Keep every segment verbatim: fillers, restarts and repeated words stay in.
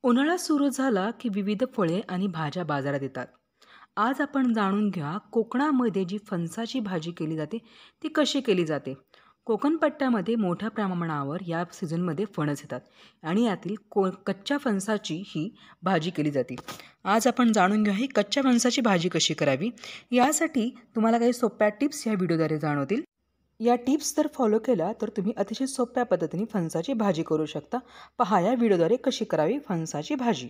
उन्हाळा सुरू झाला की विविध फळे आणि भाज्या बाजारात येतात. आज आपण जाणून घ्या कोकणामध्ये जी फणसाची भाजी केली जाते ती कशी केली जाते. कोकण पट्ट्यामध्ये मोठ्या प्रमाणावर या सीझनमध्ये फणस येतात आणि यातील को कच्च्या फणसाची ही भाजी केली जाते. आज आपण जाणून घेऊया ही कच्च्या फणसाची भाजी कशी करावी. यासाठी तुम्हाला काही सोप्या टिप्स या व्हिडिओद्वारे जाणवतील. या टिप्स जर फॉलो केल्या तर तुम्ही अतिशय सोप्या पद्धतीने फणसाची भाजी करू शकता. पहा या व्हिडिओद्वारे कशी करावी फणसाची भाजी.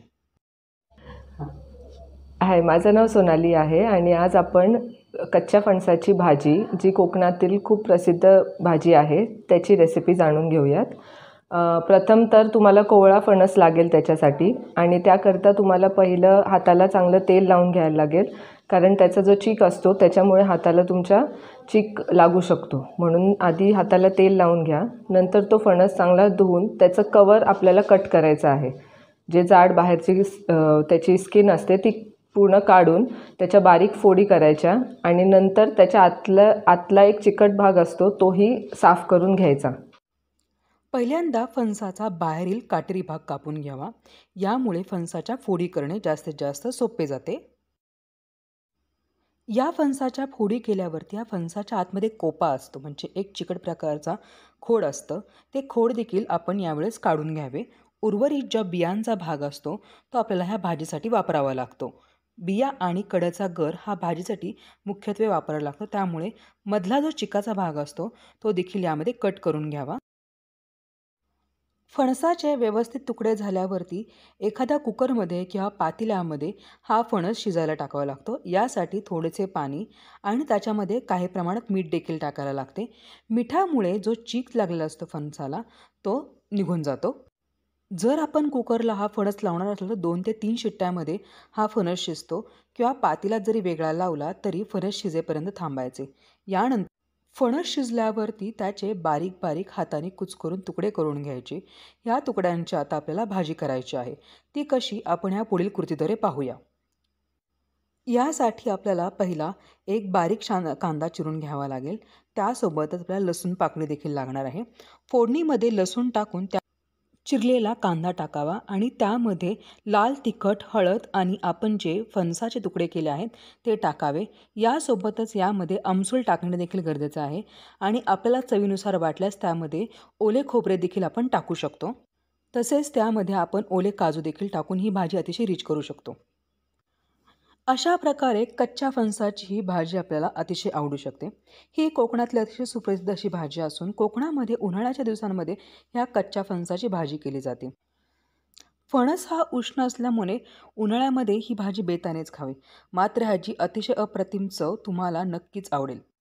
हाय, माझं नाव सोनाली आहे आणि आज आपण कच्च्या फणसाची भाजी, जी कोकणातील खूप प्रसिद्ध भाजी आहे, त्याची रेसिपी जाणून घेऊयात. प्रथम तर तुम्हाला कोवळा फणस लागेल त्याच्यासाठी आणि त्याकरता तुम्हाला पहिलं हाताला चांगलं तेल लावून घ्यायला लागेल, कारण त्याचा जो चीक असतो त्याच्यामुळे हाताला तुमच्या चीक लागू शकतो. म्हणून आधी हाताला तेल लावून घ्या. नंतर तो फणस चांगला धुवून त्याचं कवर आपल्याला कट करायचं आहे. जे जाड बाहेरची त्याची स्किन असते ती पूर्ण काढून त्याच्या बारीक फोडी करायच्या आणि नंतर त्याच्या आतला आतला एक चिकट भाग असतो तोही साफ करून घ्यायचा. पहिल्यांदा फणसाचा बाहेरील काटेरी भाग कापून घ्यावा. यामुळे फणसाच्या फोडी करणे जास्तीत जास्त सोपे जाते. या फणसाच्या फोडी केल्यावरती या फणसाच्या आतमध्ये कोपा असतो, म्हणजे एक चिकट प्रकारचा खोड असतं. ते खोड देखील आपण यावेळेस काढून घ्यावे. उर्वरित ज्या बियांचा भाग असतो तो आपल्याला ह्या भाजीसाठी वापरावा लागतो. बिया आणि कड्याचा गर हा भाजीसाठी मुख्यत्वे वापरावा लागतो, त्यामुळे मधला जो चिकाचा भाग असतो तो देखील यामध्ये कट करून घ्यावा. फणसाचे व्यवस्थित तुकडे झाल्यावरती एखाद्या कुकरमध्ये किंवा पातेल्यामध्ये हा फणस शिजायला टाकावा लागतो. यासाठी थोडेसे पाणी आणि त्याच्यामध्ये काही प्रमाणात मीठ देखील टाकायला लागते. मिठामुळे जो चीक लागलेला असतो फणसाला तो निघून जातो. जर आपण कुकरला हा फणस लावणार असलो तर दोन ते तीन शिट्ट्यामध्ये हा फणस शिजतो, किंवा पातेल्यात जरी वेगळा लावला तरी फणस शिजेपर्यंत थांबायचे. यानंतर फणस शिजल्यावरती त्याचे बारीक बारीक हाताने कुचकरून तुकडे करून घ्यायचे. ह्या तुकड्यांची आता आपल्याला भाजी करायची आहे. ती कशी आपण ह्या पुढील कृतीद्वारे पाहूया. यासाठी आपल्याला पहिला एक बारीक शान कांदा चिरून घ्यावा लागेल. त्यासोबतच आपल्याला लसूण पाकळी देखील लागणार आहे. फोडणीमध्ये लसूण टाकून त्या चिरलेला कांदा टाकावा आणि त्यामध्ये लाल तिखट, हळद आणि आपण जे फणसाचे तुकडे केले आहेत ते टाकावे. यासोबतच यामध्ये आमसूल टाकणे देखील गरजेचं आहे आणि आपल्याला चवीनुसार वाटल्यास त्यामध्ये ओले खोबरे देखील आपण टाकू शकतो. तसेच त्यामध्ये आपण ओले काजू देखील टाकून ही भाजी अतिशय रिच करू शकतो. अशा प्रकारे कच्च्या फणसाची ही भाजी आपल्याला अतिशय आवडू शकते. ही कोकणातली अतिशय सुप्रसिद्ध अशी भाजी असून कोकणामध्ये उन्हाळ्याच्या दिवसांमध्ये ह्या कच्च्या फणसाची भाजी केली जाते. फणस हा उष्ण असल्यामुळे उन्हाळ्यामध्ये ही भाजी बेतानेच खावी. मात्र ह्याची अतिशय अप्रतिम चव तुम्हाला नक्कीच आवडेल.